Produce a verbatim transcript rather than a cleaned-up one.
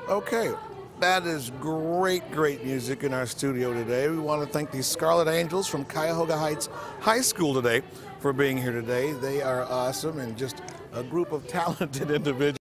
Okay, that is great, great music in our studio today. We want to thank the Scarlet Angels from Cuyahoga Heights High School today for being here today. They are awesome and just a group of talented individuals.